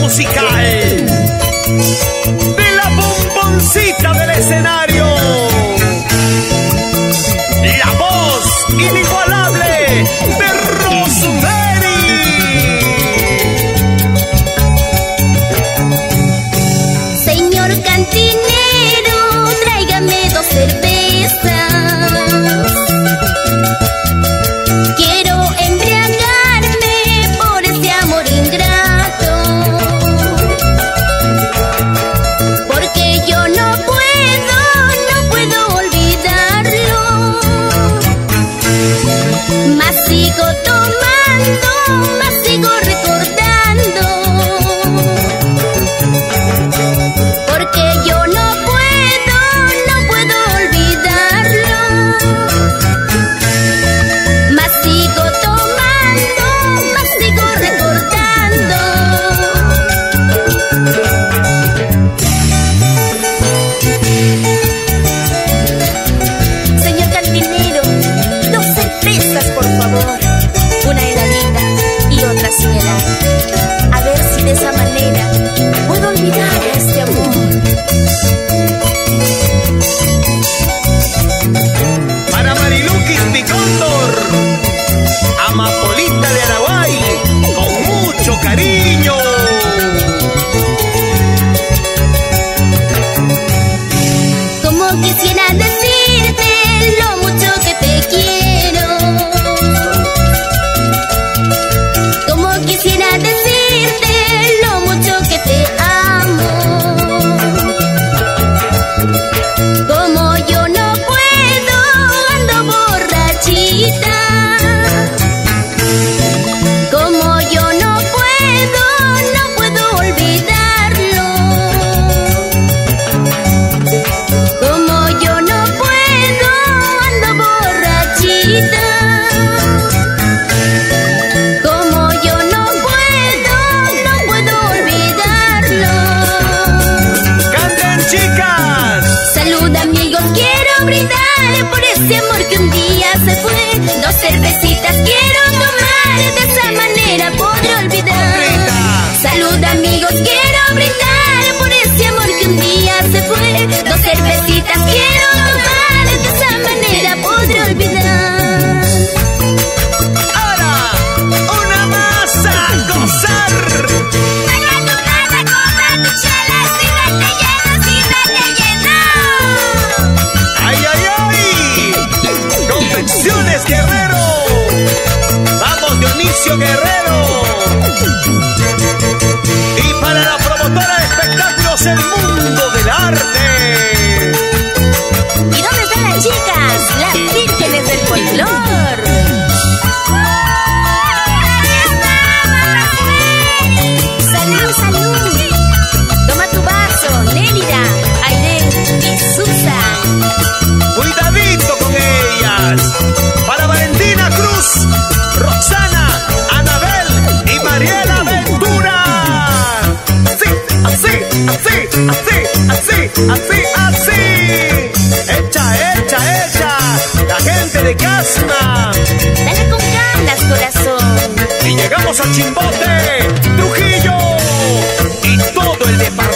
musical de la bomboncita del escenario, la voz inigualable de Rosemary. Señor cantinero, tráigame 2 cervezas. Quiero embriagarme por ese amor ingrato, porque yo no puedo olvidarlo. Más sigo tomando, más sigo recordando, porque yo no puedo olvidarlo. Más sigo tomando, más sigo recordando. Señor cantinero, 2 cervezas, por favor. Una heladita y otra sin helado. A ver si de esa manera puedo olvidar este amor. Para Mariluquis mi cóndor, amapolita de Araguay, con mucho cariño. Como quisiera decirte lo mucho que te quiero, como quisiera decirte lo mucho que te amo. Como yo no puedo, ando borrachita. Como yo no puedo olvidarlo. Como yo no puedo, ando borrachita. Como yo no puedo olvidarlo. ¡Canten, chicas! Salud amigos, quiero brindar por ese amor que un día se fue. 2 cervecitas quiero tomar, de esa manera podré olvidar. Salud amigos, quiero brindar por ese amor que un día se fue. 2 cervecitas quiero tomar, de esa manera podré olvidar. Ahora, una más a gozar. Saca tu plata, compra tu chela, si vete lleno. ¡Ay, ay, ay! Confecciones Guerrero. Vamos, Dionisio Guerrero. Y para la promotora de espectáculos El Mundo del Arte. ¿Y dónde están las chicas? Las vírgenes del folclor. Salud, salud. Toma tu vaso, Nélida, Aide y Susan. Cuidadito con ellas. Para Valentina Cruz, Roxana, Anabel y Mariela Ventura. Así, así, así, así, así, así, así. Echa, echa, echa. La gente de Casma. Dale con ganas, corazón. Y llegamos a Chimbote, Trujillo y todo el departamento.